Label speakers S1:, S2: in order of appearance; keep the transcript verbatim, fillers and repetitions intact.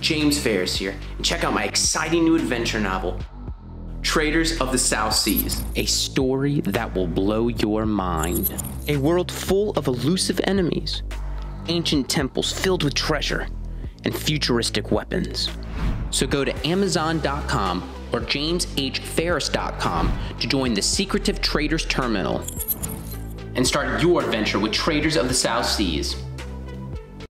S1: James Ferris here, and check out my exciting new adventure novel, Traders of the South Seas. A story that will blow your mind. A world full of elusive enemies, ancient temples filled with treasure, and futuristic weapons. So go to amazon dot com or james h ferris dot com to join the secretive Traders Terminal and start your adventure with Traders of the South Seas.